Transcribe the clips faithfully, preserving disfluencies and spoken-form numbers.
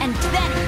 and Benny.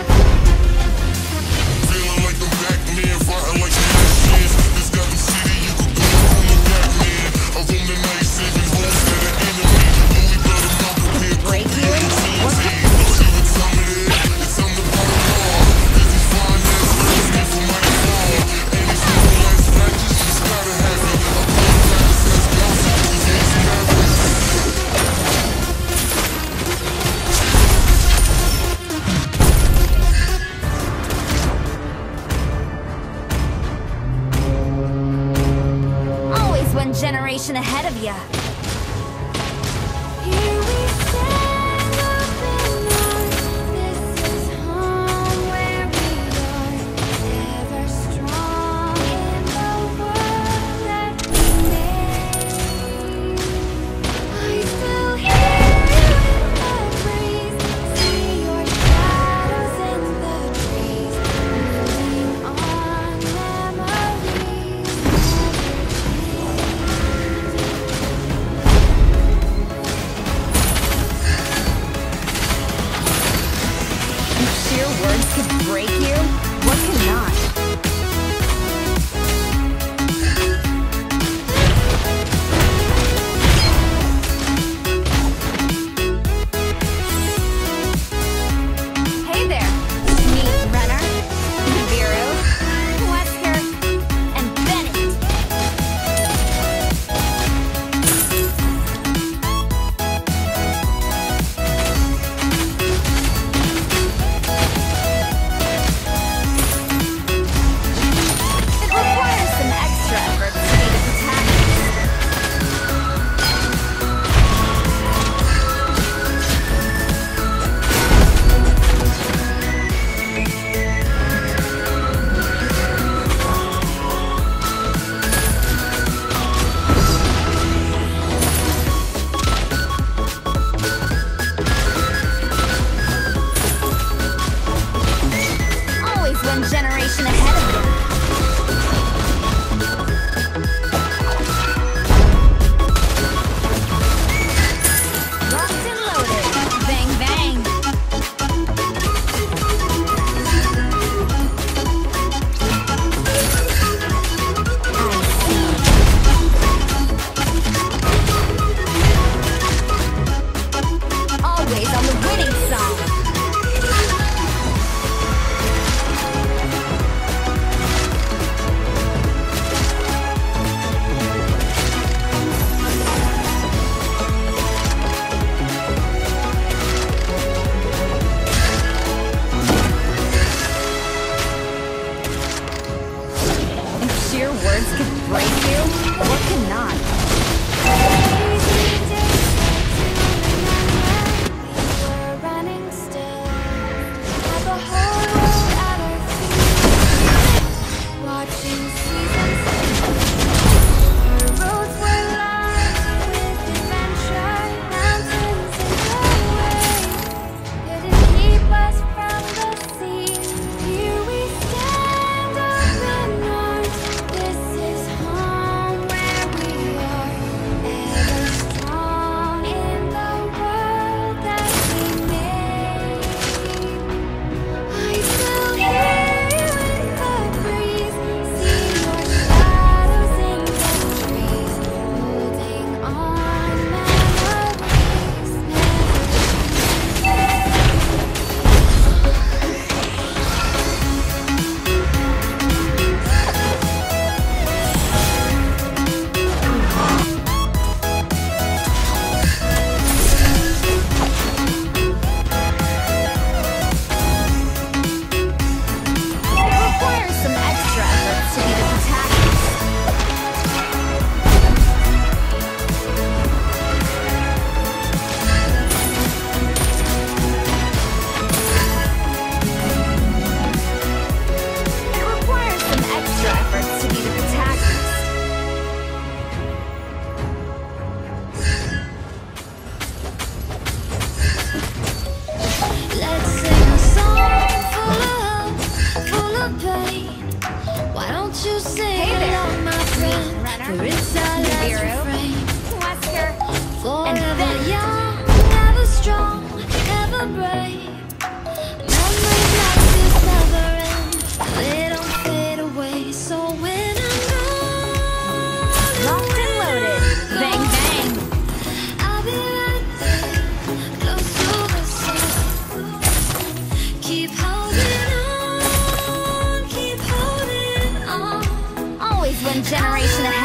Feeling like the Batman, fighting like the machines. This got the city, you could go on the Batman. I roam the night, saving homes to the enemy. Louis got him out prepared. Break you? What the See what time it is? It's on the bottom wall. Cause these fine ass girls get from my fall. And these little ass patches, just gotta have it. I call it practice, that's bouncy, cause it's never. Always one generation ahead of ya. Here we stand up in arms. This is home where we are, ever strong in the world that we made. I still hear you in the breeze, see your shadows in the trees, moving on memories If sheer words could break you, what cannot? Hey there, meet Renner, Nibiru, Wesker, and Bennett. It requires some extra effort to be the protagonist. Always one generation ahead of you. Locked and loaded. Bang, bang. Always on the winning side. If sheer words could break you, what cannot? Easy days to remember. We were running still, had the whole world at our feet, watching seasons end. Our roads were lined with adventure, mountains in the way, couldn't keep us from the sea. Here we stand up in arms. This is home where we are, ever strong in the world that we made. I still hear you in the breeze, see your shadows in the trees, holding on memories never It requires some extra effort to be the protagonist. It requires some extra effort to be the protagonist. Let's sing a song full of hope, full of pain. Why don't you sing Hey there, along, my friend? Renner, For it's our last Nibiru, refrain. Wesker, and Forever Benny. young, ever strong, ever brave. one generation ahead.